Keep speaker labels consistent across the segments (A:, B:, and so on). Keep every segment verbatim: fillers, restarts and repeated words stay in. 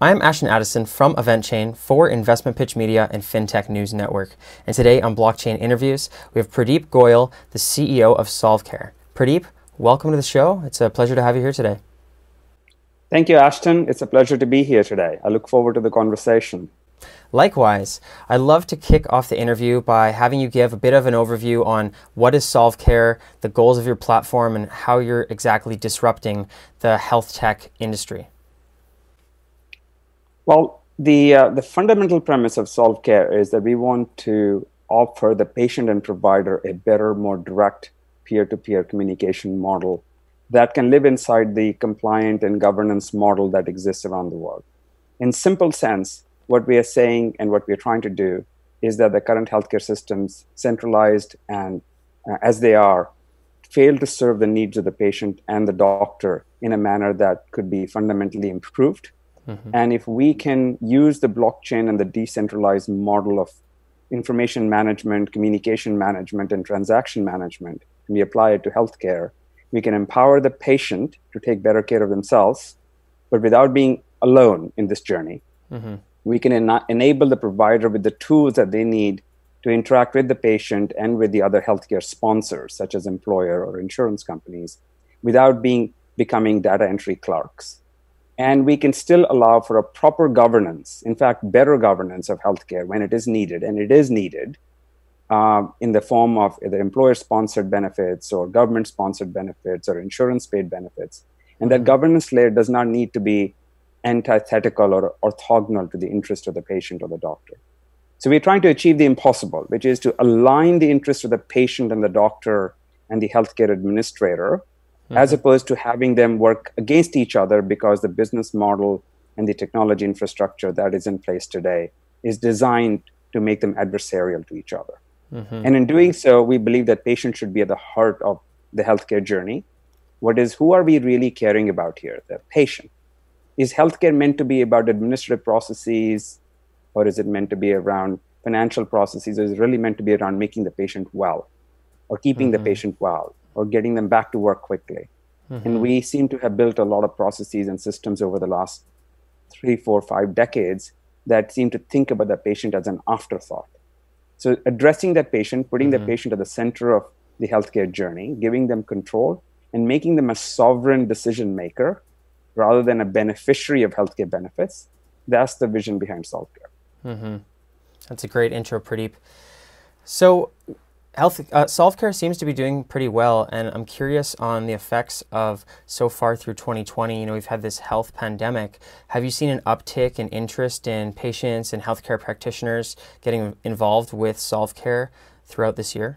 A: I'm Ashton Addison from EventChain for Investmentpitch Media and FinTech News Network. And today on Blockchain Interviews, we have Pradeep Goel, the C E O of Solve.Care. Pradeep, welcome to the show. It's a pleasure to have you here today.
B: Thank you, Ashton. It's a pleasure to be here today. I look forward to the conversation.
A: Likewise, I'd love to kick off the interview by having you give a bit of an overview on what is Solve.Care, the goals of your platform, and how you're exactly disrupting the health tech industry.
B: Well, the, uh, the fundamental premise of Solve.Care is that we want to offer the patient and provider a better, more direct peer-to-peer communication model that can live inside the compliant and governance model that exists around the world. In simple sense, what we are saying and what we are trying to do is that the current healthcare systems, centralized and uh, as they are, fail to serve the needs of the patient and the doctor in a manner that could be fundamentally improved. Mm-hmm. And if we can use the blockchain and the decentralized model of information management, communication management, and transaction management, and we apply it to healthcare, we can empower the patient to take better care of themselves, but without being alone in this journey. Mm-hmm. We can en- enable the provider with the tools that they need to interact with the patient and with the other healthcare sponsors, such as employer or insurance companies, without being becoming data entry clerks. And we can still allow for a proper governance, in fact, better governance of healthcare when it is needed, and it is needed, Uh, in the form of either employer-sponsored benefits or government-sponsored benefits or insurance-paid benefits. And that governance layer does not need to be antithetical or orthogonal to the interest of the patient or the doctor. So we're trying to achieve the impossible, which is to align the interest of the patient and the doctor and the healthcare administrator, mm-hmm. as opposed to having them work against each other because the business model and the technology infrastructure that is in place today is designed to make them adversarial to each other. Mm-hmm. And in doing so, we believe that patients should be at the heart of the healthcare journey. What is, who are we really caring about here? The patient. Is healthcare meant to be about administrative processes, or is it meant to be around financial processes, or is it really meant to be around making the patient well, or keeping mm-hmm. the patient well, or getting them back to work quickly? Mm-hmm. And we seem to have built a lot of processes and systems over the last three, four, five decades that seem to think about the patient as an afterthought. So addressing that patient, putting mm-hmm. the patient at the center of the healthcare journey, giving them control, and making them a sovereign decision maker rather than a beneficiary of healthcare benefits, that's the vision behind Solve.Care.
A: Mm-hmm. That's a great intro, Pradeep. So health, uh, Solve.Care seems to be doing pretty well, and I'm curious on the effects of so far through twenty twenty. You know, we've had this health pandemic. Have you seen an uptick in interest in patients and healthcare practitioners getting involved with Solve.Care throughout this year?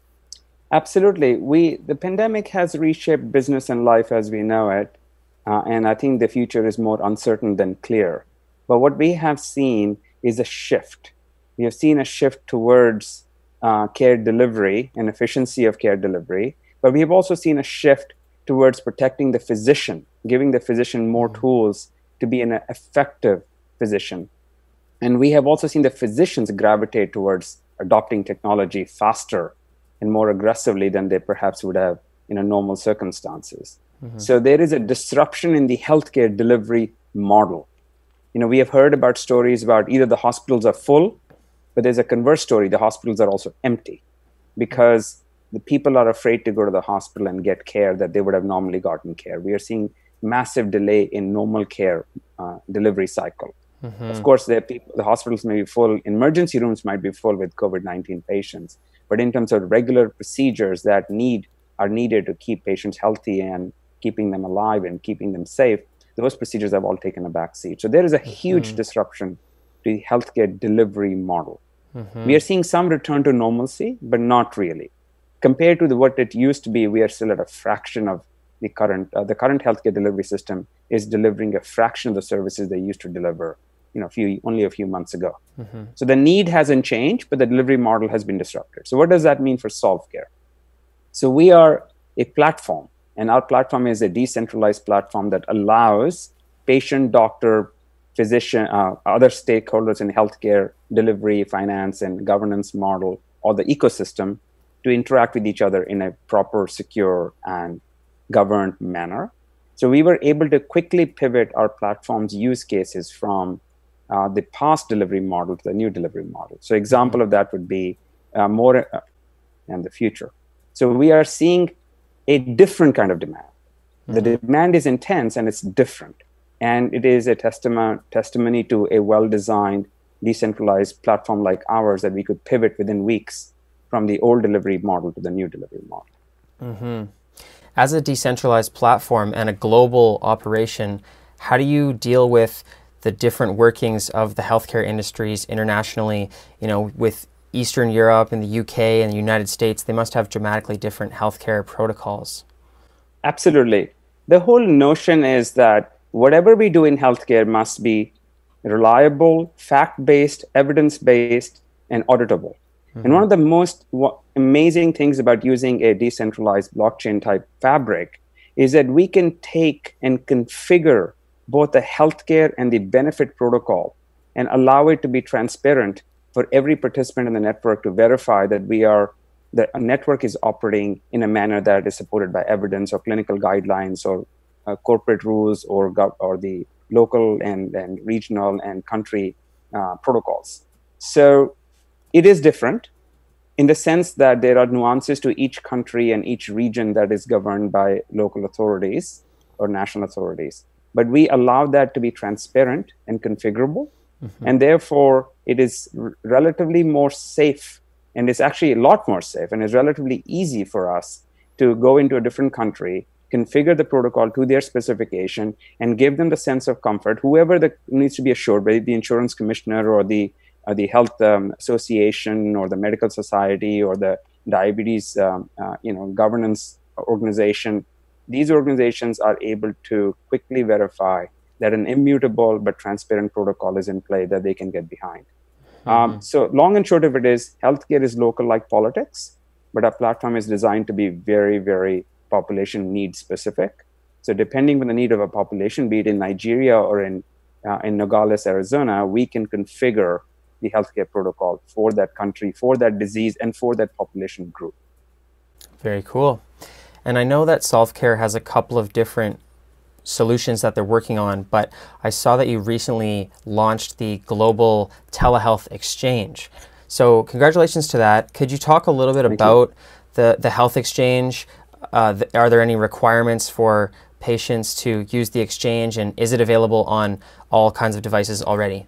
B: Absolutely. We the pandemic has reshaped business and life as we know it, uh, and I think the future is more uncertain than clear. But what we have seen is a shift. We have seen a shift towards Uh, care delivery and efficiency of care delivery, but we have also seen a shift towards protecting the physician, giving the physician more tools to be an effective physician. And we have also seen the physicians gravitate towards adopting technology faster and more aggressively than they perhaps would have in a normal circumstances. Mm-hmm. So there is a disruption in the healthcare delivery model. You know, we have heard about stories about either the hospitals are full, but there's a converse story. The hospitals are also empty because the people are afraid to go to the hospital and get care that they would have normally gotten care. We are seeing massive delay in normal care uh, delivery cycle. Mm-hmm. Of course, the, people, the hospitals may be full. Emergency rooms might be full with COVID nineteen patients. But in terms of regular procedures that need are needed to keep patients healthy and keeping them alive and keeping them safe, those procedures have all taken a back seat. So there is a huge mm-hmm. disruption to the healthcare delivery model. Mm-hmm. We are seeing some return to normalcy, but not really. Compared to the, what it used to be, we are still at a fraction of the current. Uh, the current healthcare delivery system is delivering a fraction of the services they used to deliver, you know, few only a few months ago. Mm-hmm. So the need hasn't changed, but the delivery model has been disrupted. So what does that mean for Solve.Care? So we are a platform, and our platform is a decentralized platform that allows patient, doctor, physician, uh, other stakeholders in healthcare delivery, finance, and governance model, or the ecosystem, to interact with each other in a proper, secure, and governed manner. So we were able to quickly pivot our platform's use cases from uh, the past delivery model to the new delivery model. So example mm-hmm. of that would be uh, more uh, in the future. So we are seeing a different kind of demand. Mm-hmm. The demand is intense and it's different. And it is a testament, testimony to a well-designed, decentralized platform like ours that we could pivot within weeks from the old delivery model to the new delivery model.
A: Mm-hmm. As a decentralized platform and a global operation, how do you deal with the different workings of the healthcare industries internationally? You know, with Eastern Europe and the U K and the United States, they must have dramatically different healthcare protocols.
B: Absolutely. The whole notion is that whatever we do in healthcare must be reliable, fact-based, evidence-based, and auditable. Mm-hmm. And one of the most amazing things about using a decentralized blockchain type fabric is that we can take and configure both the healthcare and the benefit protocol and allow it to be transparent for every participant in the network to verify that we are that a network is operating in a manner that is supported by evidence or clinical guidelines or uh, corporate rules or gov- or the local and, and regional and country uh, protocols. So it is different in the sense that there are nuances to each country and each region that is governed by local authorities or national authorities. But we allow that to be transparent and configurable. Mm-hmm. And therefore, it is r- relatively more safe. And it's actually a lot more safe. And it's relatively easy for us to go into a different country, configure the protocol to their specification, and give them the sense of comfort. Whoever the, needs to be assured, whether the insurance commissioner or the or the health um, association or the medical society or the diabetes um, uh, you know, governance organization, these organizations are able to quickly verify that an immutable but transparent protocol is in play that they can get behind. Mm-hmm. Um, so long and short of it is, healthcare is local like politics, but our platform is designed to be very, very population need specific. So depending on the need of a population, be it in Nigeria or in, uh, in Nogales, Arizona, we can configure the healthcare protocol for that country, for that disease, and for that population group.
A: Very cool. And I know that Solve.Care has a couple of different solutions that they're working on, but I saw that you recently launched the Global Telehealth Exchange. So congratulations to that. Could you talk a little bit Thank about the, the health exchange? Uh, th- are there any requirements for patients to use the exchange, and is it available on all kinds of devices already?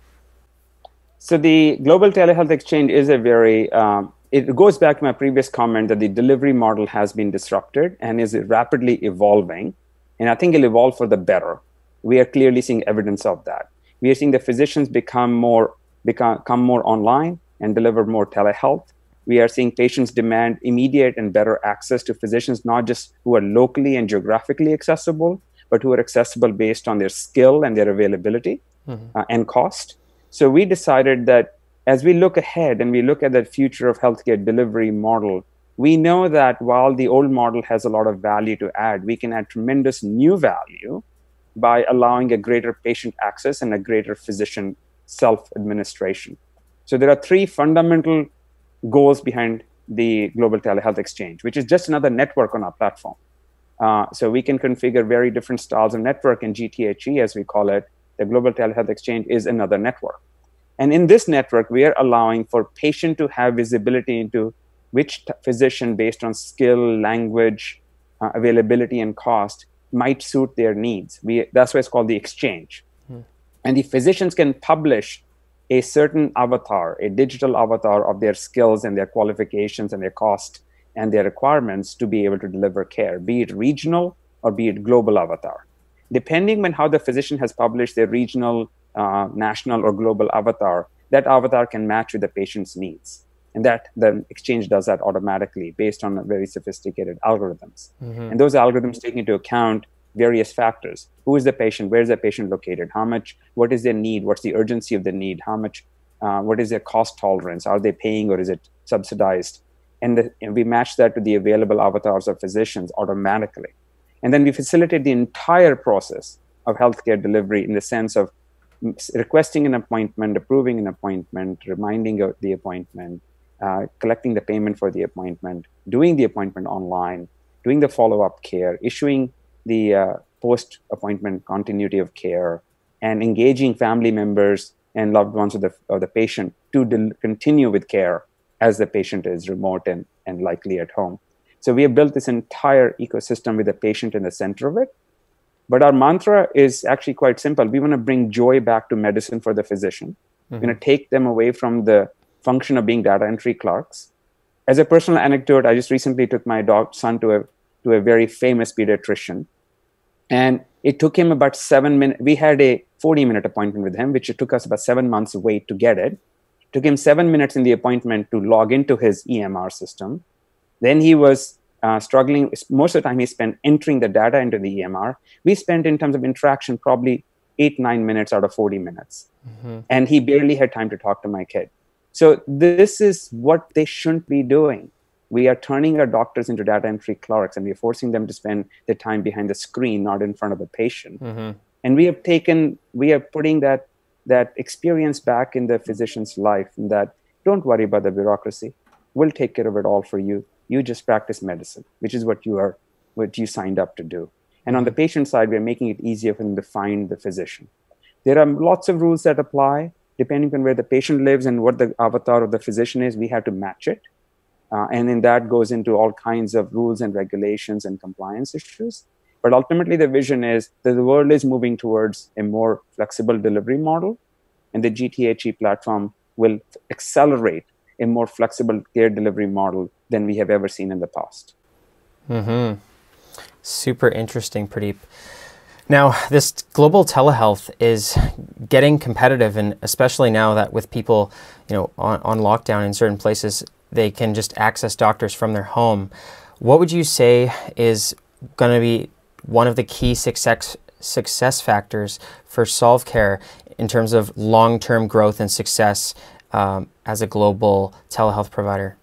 B: So the Global Telehealth Exchange is a very, um, it goes back to my previous comment that the delivery model has been disrupted and is rapidly evolving. And I think it'll evolve for the better. We are clearly seeing evidence of that. We are seeing the physicians become more, become, become more online and deliver more telehealth. We are seeing patients demand immediate and better access to physicians, not just who are locally and geographically accessible, but who are accessible based on their skill and their availability mm-hmm. uh, and cost. So we decided that as we look ahead and we look at the future of healthcare delivery model, we know that while the old model has a lot of value to add, we can add tremendous new value by allowing a greater patient access and a greater physician self-administration. So there are three fundamental goals behind the Global Telehealth Exchange, which is just another network on our platform. Uh, so we can configure very different styles of network, and G T H E, as we call it, the Global Telehealth Exchange, is another network. And in this network, we are allowing for patient to have visibility into which t- physician, based on skill, language, uh, availability, and cost, might suit their needs. We, that's why it's called the exchange. Hmm. And the physicians can publish a certain avatar, a digital avatar of their skills and their qualifications and their cost and their requirements to be able to deliver care, be it regional or be it global avatar. Depending on how the physician has published their regional, uh, national, or global avatar, that avatar can match with the patient's needs. And that the exchange does that automatically based on very sophisticated algorithms. Mm-hmm. And those algorithms take into account various factors. Who is the patient? Where is the patient located? How much? What is their need? What's the urgency of the need? How much? Uh, what is their cost tolerance? Are they paying or is it subsidized? And, the, and we match that to the available avatars of physicians automatically. And then we facilitate the entire process of healthcare delivery in the sense of requesting an appointment, approving an appointment, reminding of the appointment, uh, collecting the payment for the appointment, doing the appointment online, doing the follow-up care, issuing the uh, post-appointment continuity of care, and engaging family members and loved ones of the, of the patient to del- continue with care as the patient is remote and, and likely at home. So we have built this entire ecosystem with the patient in the center of it. But our mantra is actually quite simple. We want to bring joy back to medicine for the physician. Mm-hmm. We're going to take them away from the function of being data entry clerks. As a personal anecdote, I just recently took my dog, son to a, to a very famous pediatrician. And it took him about seven minutes. We had a forty minute appointment with him, which it took us about seven months of wait to get it. It took him seven minutes in the appointment to log into his E M R system. Then he was uh, struggling. Most of the time he spent entering the data into the E M R. We spent, in terms of interaction, probably eight, nine minutes out of forty minutes. Mm-hmm. And he barely had time to talk to my kid. So this is what they shouldn't be doing. We are turning our doctors into data entry clerks, and we are forcing them to spend their time behind the screen, not in front of a patient. Mm-hmm. And we have taken, we are putting that that experience back in the physician's life, and that don't worry about the bureaucracy. We'll take care of it all for you. You just practice medicine, which is what you are, what you signed up to do. And on the patient side, we're making it easier for them to find the physician. There are lots of rules that apply. Depending on where the patient lives and what the avatar of the physician is, we have to match it. Uh, and then that goes into all kinds of rules and regulations and compliance issues. But ultimately, the vision is that the world is moving towards a more flexible delivery model. And the G T H E platform will accelerate a more flexible care delivery model than we have ever seen in the past.
A: Mm-hmm. Super interesting, Pradeep. Now, this global telehealth is getting competitive, and especially now that with people, you know, on, on lockdown in certain places, they can just access doctors from their home. What would you say is going to be one of the key success success factors for Solve.Care in terms of long-term growth and success um, as a global telehealth provider?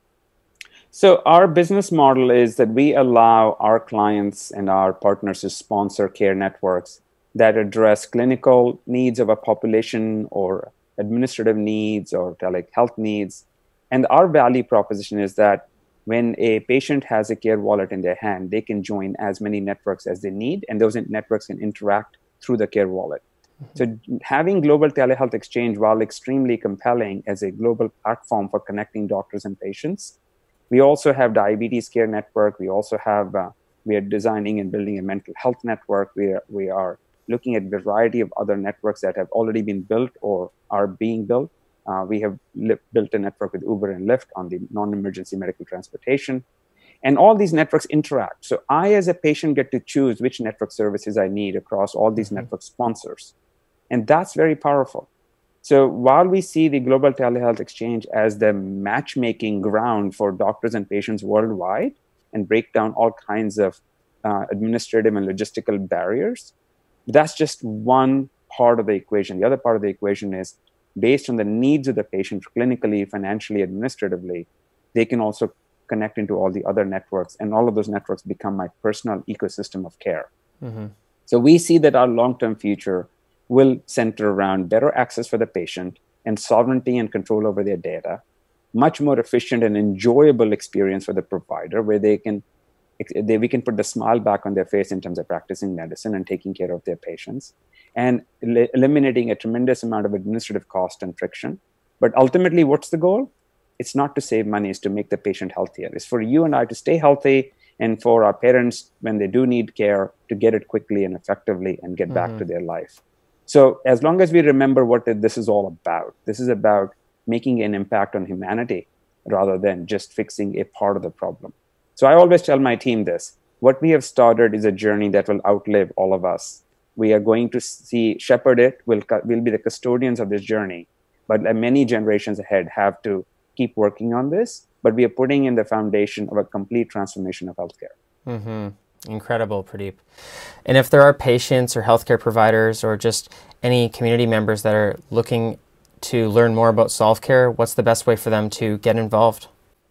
B: So our business model is that we allow our clients and our partners to sponsor care networks that address clinical needs of a population or administrative needs or telehealth needs. And our value proposition is that when a patient has a care wallet in their hand, they can join as many networks as they need, and those networks can interact through the care wallet. Mm-hmm. So having Global Telehealth Exchange, while extremely compelling as a global platform for connecting doctors and patients, we also have Diabetes Care Network. We also have, uh, we are designing and building a mental health network. We are, we are looking at a variety of other networks that have already been built or are being built. Uh, we have li- built a network with Uber and Lyft on the non-emergency medical transportation. And all these networks interact. So I, as a patient, get to choose which network services I need across all these mm-hmm. network sponsors. And that's very powerful. So while we see the Global Telehealth Exchange as the matchmaking ground for doctors and patients worldwide and break down all kinds of uh, administrative and logistical barriers, that's just one part of the equation. The other part of the equation is based on the needs of the patient clinically, financially, administratively, they can also connect into all the other networks, and all of those networks become my personal ecosystem of care. Mm-hmm. So we see that our long-term future will center around better access for the patient and sovereignty and control over their data, much more efficient and enjoyable experience for the provider, where they can they, we can put the smile back on their face in terms of practicing medicine and taking care of their patients, and el- eliminating a tremendous amount of administrative cost and friction. But ultimately, what's the goal? It's not to save money, it's to make the patient healthier. It's for you and I to stay healthy, and for our parents, when they do need care, to get it quickly and effectively and get mm-hmm. back to their life. So as long as we remember what this is all about, this is about making an impact on humanity rather than just fixing a part of the problem. So I always tell my team this: what we have started is a journey that will outlive all of us. We are going to see, shepherd it, we'll, we'll be the custodians of this journey, but many generations ahead have to keep working on this, but we are putting in the foundation of a complete transformation of healthcare.
A: Mm-hmm. Incredible, Pradeep. And if there are patients or healthcare providers or just any community members that are looking to learn more about Solve.Care, what's the best way for them to get involved?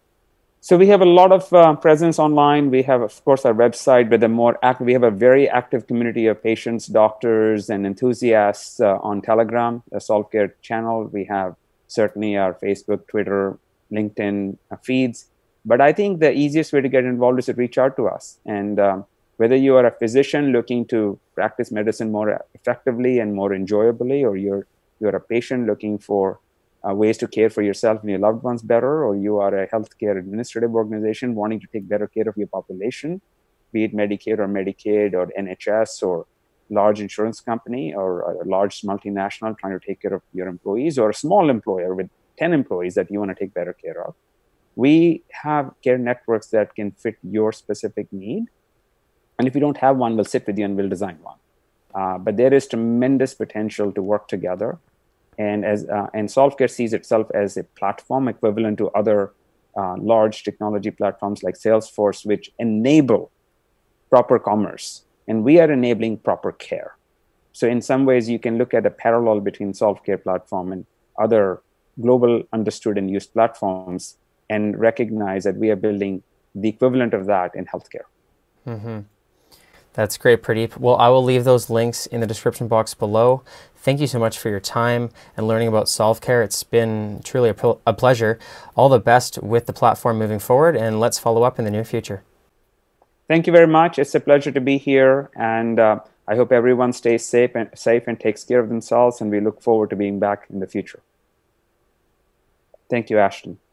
B: So we have a lot of uh, presence online. We have, of course, our website, but the more active, we have a very active community of patients, doctors, and enthusiasts uh, on Telegram, a Solve.Care channel. We have certainly our Facebook, Twitter, LinkedIn uh, feeds. But I think the easiest way to get involved is to reach out to us. And um, Whether you are a physician looking to practice medicine more effectively and more enjoyably, or you're you're a patient looking for uh, ways to care for yourself and your loved ones better, or you are a healthcare administrative organization wanting to take better care of your population, be it Medicare or Medicaid or N H S or large insurance company or a large multinational trying to take care of your employees, or a small employer with ten employees that you want to take better care of. We have care networks that can fit your specific need. And if you don't have one, we'll sit with you and we'll design one. Uh, but there is tremendous potential to work together. And as uh, and Solve.Care sees itself as a platform equivalent to other uh, large technology platforms like Salesforce, which enable proper commerce. And we are enabling proper care. So in some ways, you can look at a parallel between Solve.Care platform and other global understood and used platforms and recognize that we are building the equivalent of that in healthcare.
A: Mm-hmm. That's great, Pradeep. Well, I will leave those links in the description box below. Thank you so much for your time and learning about Solve.Care. It's been truly a, a pleasure. All the best with the platform moving forward, and let's follow up in the near future.
B: Thank you very much. It's a pleasure to be here, and uh, I hope everyone stays safe and safe and takes care of themselves, and we look forward to being back in the future. Thank you, Ashton.